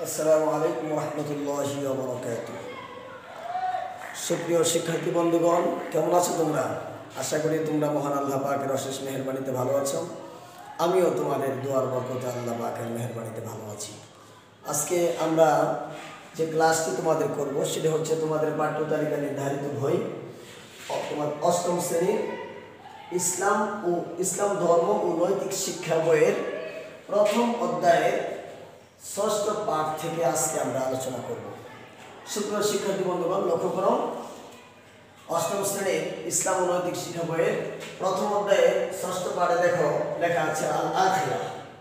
আসসালামু আলাইকুম রহমতুল্লাহি ওয়া বারাকাতুহু। সুপ্রিয় শিক্ষার্থী বন্ধুগণ, কেমন আছো তোমরা? আশা করি তোমরা মহান আল্লাহ পাকের অশেষ মেহেরবানিতে ভালো আছো। আমিও তোমাদের দোয়ার বরকতে আল্লাহ পাকের মেহেরবানিতে ভালো আছি। আজকে আমরা যে ক্লাসটি তোমাদের করব সেটা হচ্ছে তোমাদের পাঠ্য তালিকা নির্ধারিত বই তোমার অষ্টম শ্রেণীর ইসলাম ধর্ম ও নৈতিক শিক্ষা বইয়ের প্রথম অধ্যায়ের ষষ্ঠ পাঠ থেকে আজকে আমরা আলোচনা করব। সুপ্রিয় শিক্ষার্থী বন্ধুগণ, লক্ষ্য করো, অষ্টম শ্রেণীর ইসলাম ও নৈতিক শিক্ষা বইয়ের প্রথম অধ্যায়ে ষষ্ঠ পাঠে দেখো লেখা আছে আল আখিরা।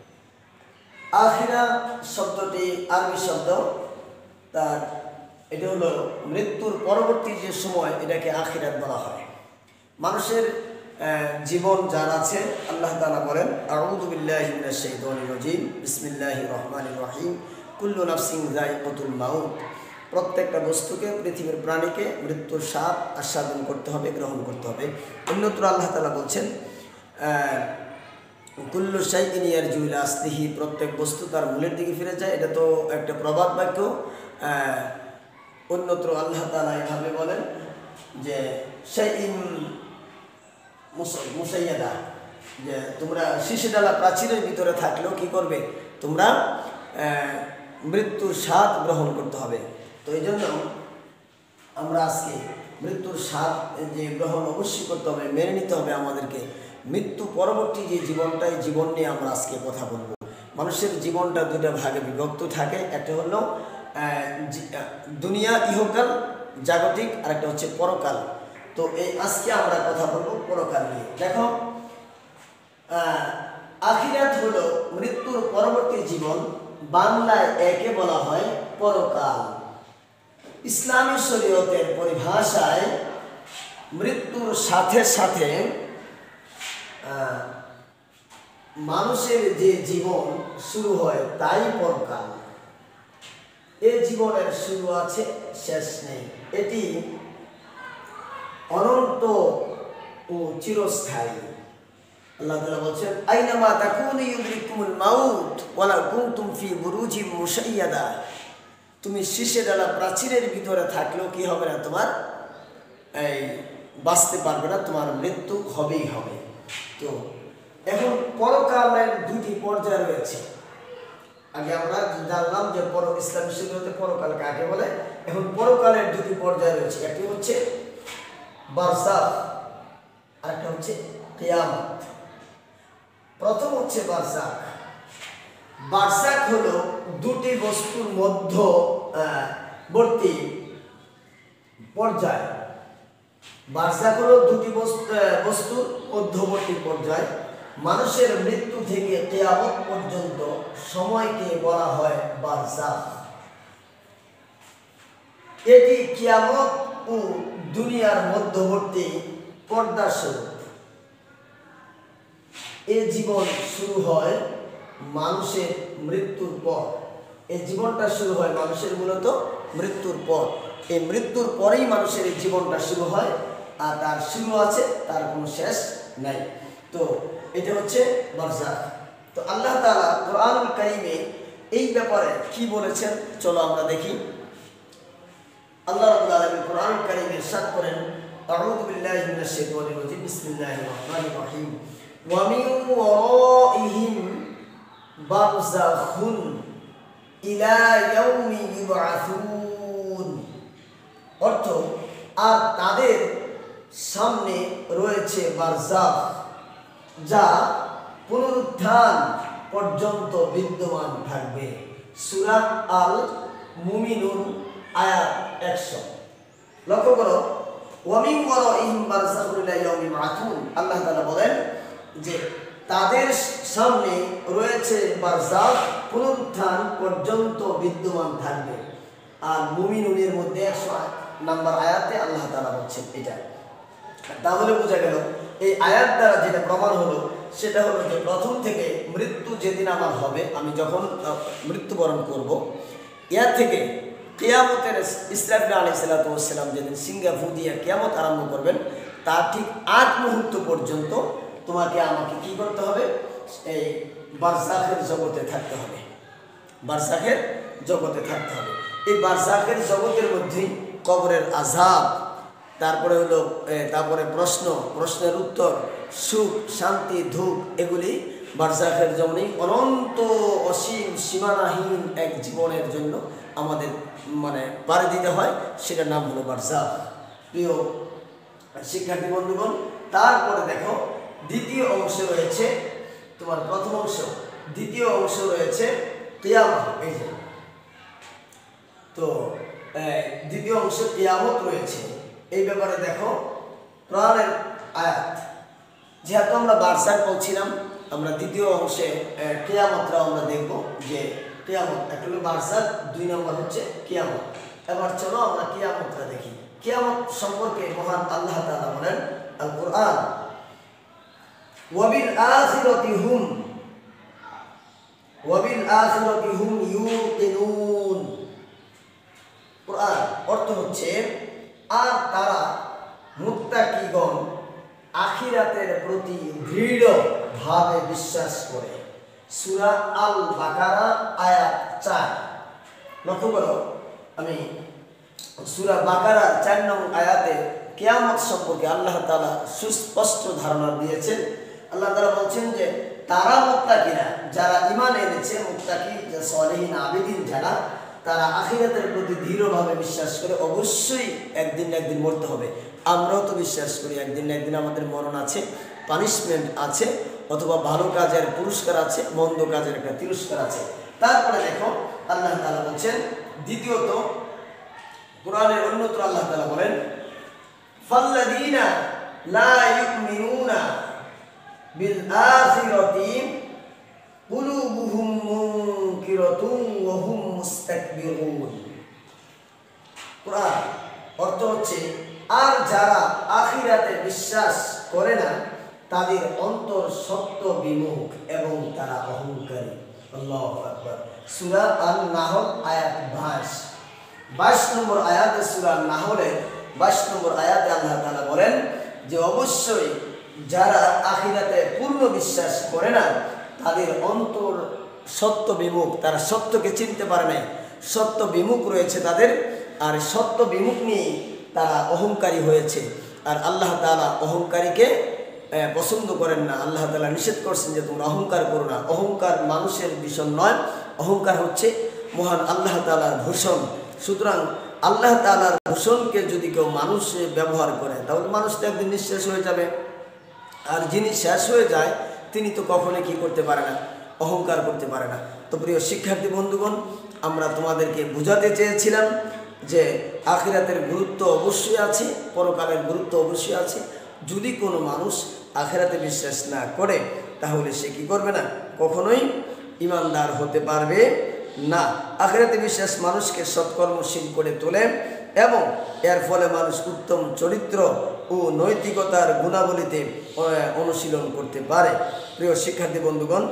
আখিরা শব্দটি আরবি শব্দ, তার এটা হলো মৃত্যুর পরবর্তী যে সময়, এটাকে আখিরাত বলা হয়। মানুষের জীবন যার আছে, আল্লাহ তাআলা বলেন আউযু বিল্লাহি মিনাশ শাইতানির রাজিম বিসমিল্লাহির রহমানির রহিম কুল্লু নাফসিন যায়িকাতুল মাউত। প্রত্যেকটা বস্তুকে, পৃথিবীর প্রাণীকে মৃত্যুর স্বাদ আস্বাদন করতে হবে, গ্রহণ করতে হবে। অন্যত্র আল্লাহ তাআলা বলছেন কুল্লু শাইইন ইয়ারজিউ ইলা আসলিহি, প্রত্যেক বস্তু তার মূলের দিকে ফিরে যায়। এটা তো একটা প্রবাদ বাক্য। অন্যত্র আল্লাহ তাআলা এভাবে বলেন যে শাইইন মুসাইয়াদা, যে তোমরা শিশিডালা প্রাচীরের ভিতরে থাকলেও কি করবে, তোমরা মৃত্যুর স্বাদ গ্রহণ করতে হবে। তো এই জন্য আমরা আজকে মৃত্যুর স্বাদ যে গ্রহণ অবশ্যই করতে হবে, মেনে নিতে হবে আমাদেরকে। মৃত্যু পরবর্তী যে জীবনটা, এই জীবন নিয়ে আমরা আজকে কথা বলবো। মানুষের জীবনটা দুটা ভাগে বিভক্ত থাকে, একটা হলো দুনিয়া ইহকাল জাগতিক, আর একটা হচ্ছে পরকাল। তো এই আজকে আমরা কথা বলবো পরকাল নিয়ে। দেখো, আখিরাত হলো মৃত্যুর পরবর্তী জীবন, বাংলায় একে বলা হয় পরকাল। ইসলামী শরীয়তের পরিভাষায় মৃত্যুর সাথে সাথে মানুষের যে জীবন শুরু হয় তাই পরকাল। এই জীবনের শুরু আছে, শেষ নেই। এটি অনন্ত ও চিরস্থায়ী। আল্লাহ তাআলা বলেন আইনামা তাকুনু ইউদরিকুমুল মাউত ওয়ালাউ কুনতুম ফি বুরুজিম মুশাইয়াদা। তুমি শীষে ডালা প্রাচীরের ভিতরে থাকলেও কি হবে না, তোমার বাঁচতে পারবে না, তোমার মৃত্যু হবেই হবে। তো এখন পরকালের দুটি পর্যায় রয়েছে। আগে আমরা জানলাম যে ইসলামী শরীয়তে পরকাল কাকে বলে। এখন পরকালের দুটি পর্যায় রয়েছে, একটি হচ্ছে বারজাখ, আরেকটা হচ্ছে কিয়ামত। প্রথম হচ্ছে বারজাখ। বারজাখ হলো দুটি বস্তুর মধ্যবর্তী পর্যায়। বারজাখ হলো দুটি বস্তুর মধ্যবর্তী পর্যায়। মানুষের মৃত্যু থেকে কিয়ামত পর্যন্ত সময়কে বলা হয় বারজাখ। এটি কিয়ামত ও দুনিয়ার মধ্যবর্তী পর্দাস্বরূপ। এই জীবন শুরু হয় মানুষের মৃত্যুর পর। এই জীবনটা শুরু হয় মানুষের মূলত মৃত্যুর পর। এই মৃত্যুর পরেই মানুষের এই জীবনটা শুরু হয়, আর তার শুরু আছে, তার কোনো শেষ নাই। তো এটা হচ্ছে বারজাখ। তো আল্লাহ তাআলা কোরআনুল কারীমে এই ব্যাপারে কি বলেছেন, চলো আমরা দেখি। আল্লাহ রাব্বুল আলামিন কোরআনুল কারীমে ইরশাদ করেন আউযু বিল্লাহি মিনাশ শাইতানির রাজিম বিসমিল্লাহির রহমানির রহিম ওয়া মিন ওয়ারাইহিম বারযাখুন ইলা ইয়াউমি ইউবআসুন। অর্থ, আর তাদের সামনে রয়েছে বারজাখ, যা পুনরুত্থান পর্যন্ত বিদ্যমান থাকবে। সূরা আল মুমিনুন আয়াত 100। লক্ষ্য করো, ওয়া মিন ওয়ারাইহিম বারযাখুন ইলা ইয়াউমি ইউবআসুন। আল্লাহ তাআলা বলেন যে তাদের সামনে রয়েছে বারজাখ, পুনরুত্থান পর্যন্ত বিদ্যমান থাকবে। আর মুমিনুনের মধ্যে 100 নম্বর আয়াতে আল্লাহ তাআলা বলছেন এটা। তাহলে বোঝা গেল, এই আয়াত দ্বারা যেটা প্রমাণ হলো সেটা হলো যে প্রথম থেকে মৃত্যু যেদিন আমার হবে, আমি যখন মৃত্যুবরণ করব, এর থেকে কিয়ামতের ইসরাফিল আলাইহিস সালাতু ওয়াস সালাম যেদিন সিংহা ফু দিয়ে কিয়ামত আরম্ভ করবেন, তার ঠিক 8 মুহূর্ত পর্যন্ত তোমাকে আমাকে কি করতে হবে, এই বারজাখের জগতে থাকতে হবে। বারজাখের জগতে থাকতে হবে। এই বারজাখের জগতের মধ্যেই কবরের আযাব, তারপরে হলো তারপরে প্রশ্নের উত্তর, সুখ শান্তি দুঃখ, এগুলি বারজাখের জন্যই অনন্ত অসীম সীমানাহীন এক জীবনের জন্য আমাদের পাড়ি দিতে হয়, সেটার নাম হলো বারজাখ। প্রিয় শিক্ষার্থী বন্ধুগণ, তারপরে দেখো দ্বিতীয় অংশ রয়েছে, তোমার প্রথম অংশ, দ্বিতীয় অংশ রয়েছে কিয়ামত। এই যে তো দ্বিতীয় অংশ কিয়ামত রয়েছে। এই ব্যাপারে দেখো কোরআনের আয়াত, যেহেতু আমরা বারজাখ বলছিলাম, আমরা দ্বিতীয় অংশে কিয়ামতটা আমরা দেখব যে কিয়ামত একটা হলো বারজাখ, 2 নম্বর হচ্ছে কিয়ামত। এবার চলো আমরা কিয়ামতটা দেখি। কিয়ামত সম্পর্কে মহান আল্লাহ তাআলা বলেন আল কোরআন, ওয়াবিল আখিরাতি হুম ইউকিনুন। কোরআন অর্থ হচ্ছে আর তারা মুত্তাকিগণ আখিরাতের প্রতি দৃঢ়ভাবে বিশ্বাস করে। সূরা আল বাকারা আয়াত 4। লক্ষ্য করো, আমি সূরা বাকারার 4 নং আয়াতে কিয়ামত সম্পর্কে আল্লাহ তাআলা সুস্পষ্ট ধারণা দিয়েছেন। আল্লাহ তাআলা বলছেন যে তারা মুত্তাকিরা, যারা ঈমান এনেছে, মুত্তাকি সালেহিন আবেদিন যারা, তারা আখিরাতের প্রতি দৃঢ়ভাবে বিশ্বাস করে অবশ্যই একদিন না একদিন মরতে হবে। আমরাও তো বিশ্বাস করি একদিন না একদিন আমাদের মরণ আছে, পানিশমেন্ট আছে, অথবা ভালো কাজের পুরস্কার আছে, মন্দ কাজের একটা তিরস্কার আছে। তারপরে দেখো আল্লাহ তাআলা বলছেন, দ্বিতীয়ত কোরআনের অন্যত্র আল্লাহ তাআলা বলেন, ফাল্লাযীনা লা ইউমিনুনা বিল আখিরাতি কুলুবুহুম মুনকিরাতুন ওয়া হুম মুস্তাকবিরুন। কোরআন অর্থ হচ্ছে আর যারা আখিরাতে বিশ্বাস করে না, তাদের অন্তর সত্য বিমুখ এবং তারা অহংকারী। আল্লাহু আকবার। সূরা আন-নাহল আয়াত 22 নম্বর আয়াতে, সূরা আন-নাহলের 22 নম্বর আয়াতে আল্লাহ তাআলা বলেন যে অবশ্যই যারা আখিরাতে পূর্ণ বিশ্বাস করে না, তাদের অন্তর সত্য বিমুখ, তারা সত্যকে চিনতে পারে নাই, সত্য বিমুখ রয়েছে তাদের, আর সত্য বিমুখ নিয়ে তারা অহংকারী হয়েছে। আর আল্লাহ তাআলা অহংকারীকে পছন্দ করেন না। আল্লাহ তাআলা নিষেধ করছেন যে তোমরা অহংকার করো না। অহংকার মানুষের ভীষণ নয়, অহংকার হচ্ছে মহান আল্লাহ তাআলার ভূষণ। সুতরাং আল্লাহ তাআলার ভূষণকে যদি কেউ মানুষ ব্যবহার করে, তাহলে মানুষ তো একদিন নিঃশেষ হয়ে যাবে। আর যিনি শেষ হয়ে যায় তিনি তো কখনোই কি করতে পারে না, অহংকার করতে পারে না। তো প্রিয় শিক্ষার্থী বন্ধুগণ, আমরা তোমাদেরকে বোঝাতে চেয়েছিলাম যে আখিরাতের গুরুত্ব অবশ্যই আছে, পরকালের গুরুত্ব অবশ্যই আছে। যদি কোনো মানুষ আখিরাতে বিশ্বাস না করে, তাহলে সে কি করবে না, কখনোই ঈমানদার হতে পারবে না। আখিরাতে বিশ্বাস মানুষকে সৎকর্মশীল করে তোলে এবং এর ফলে মানুষ উত্তম চরিত্র ও নৈতিকতার গুণাবলীতে অনুশীলন করতে পারে। প্রিয় শিক্ষার্থী বন্ধুগণ,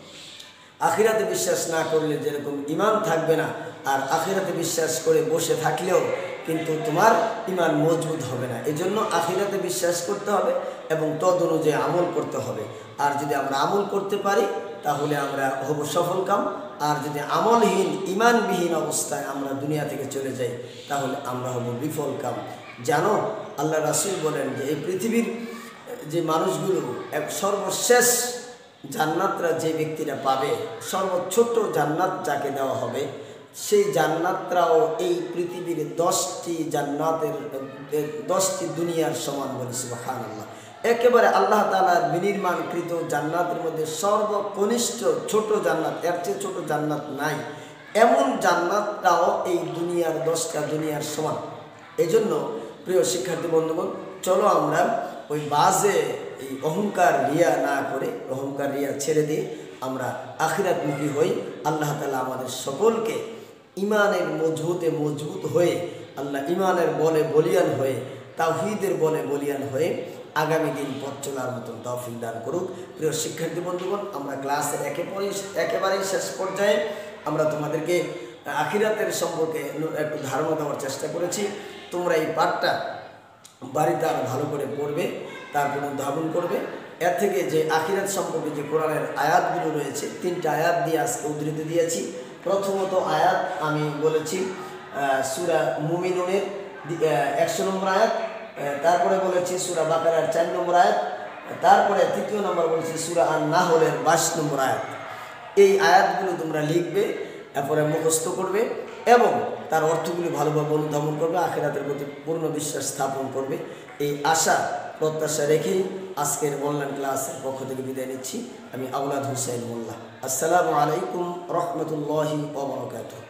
আখিরাতে বিশ্বাস না করলে যেরকম ঈমান থাকবে না, আর আখিরাতে বিশ্বাস করে বসে থাকলেও কিন্তু তোমার ঈমান মজবুত হবে না। এজন্য আখিরাতে বিশ্বাস করতে হবে এবং তদ অনুযায়ী আমল করতে হবে। আর যদি আমরা আমল করতে পারি তাহলে আমরা হব সফলকাম, আর যদি আমলহীন ঈমানবিহীন অবস্থায় আমরা দুনিয়া থেকে চলে যাই তাহলে আমরা হব বিফলকাম। জানো, আল্লাহ রাসূল বলেন যে এই পৃথিবীর যে মানুষগুলো সর্বশেষ জান্নাতরা যে ব্যক্তিরা পাবে, সর্বছোট জান্নাত যাকে দেওয়া হবে, সেই জান্নাতরাও এই পৃথিবীর 10টি জান্নাতের 10টি দুনিয়ার সমান। বলি সুবহানাল্লাহ। একেবারে আল্লাহ তাআলার বিনির্মাণকৃত জান্নাতের মধ্যে সর্বকনিষ্ঠ ছোট জান্নাত, এর চেয়ে ছোট জান্নাত নাই। এমন জান্নাতটাও এই দুনিয়ার 10টা দুনিয়ার সমান। এই জন্য প্রিয় শিক্ষার্থী বন্ধুগণ, চলো আমরা ওই বাজে এই অহংকার রিয়া না করে, অহংকার রিয়া ছেড়ে দিয়ে আমরা আখিরাতমুখী হই। আল্লাহ তাআলা আমাদের সকলকে ঈমানের মজবুত হয়ে, আল্লাহ ঈমানের বলে বলিয়ান হয়ে, তাওহীদের বলে বলিয়ান হয়ে আগামী দিন পথ চলার মতন তৌফিক দান করুক। প্রিয় শিক্ষার্থী বন্ধুগণ, আমরা ক্লাসের একেবারেই শেষ পর্যায়ে আমরা তোমাদেরকে আখিরাতের সম্পর্কে একটু ধারণা দেওয়ার চেষ্টা করেছি। তোমরা এই পাঠটা বাড়িতে আরও ভালো করে পড়বে, তারপর ধারণ করবে। এর থেকে যে আখিরাত সম্পর্কে যে কোরআনের আয়াতগুলো রয়েছে, 3টা আয়াত দিয়ে আজকে উদ্ধৃতি দিয়েছি, প্রথমত আয়াত আমি বলেছি সূরা মুমিনুনের 100 নম্বর আয়াত, তারপরে বলেছি সূরা বাকারার 4 নম্বর আয়াত, তারপরে তৃতীয় নম্বর বলেছি সূরা আন-নাহলের 22 নম্বর আয়াত। এই আয়াতগুলো তোমরা লিখবে, এরপরে মুখস্থ করবে এবং তার অর্থগুলি ভালোভাবে অনুধাবন করবে, আখিরাতের প্রতি পূর্ণ বিশ্বাস স্থাপন করবে। এই আশা প্রত্যাশা রেখেই আজকের অনলাইন ক্লাসের পক্ষ থেকে বিদায় নিচ্ছি। আমি আওলাদ হুসাইন মোল্লা। আসসালামু আলাইকুম রহমতুল্লাহি ওয়া বারাকাতুহু।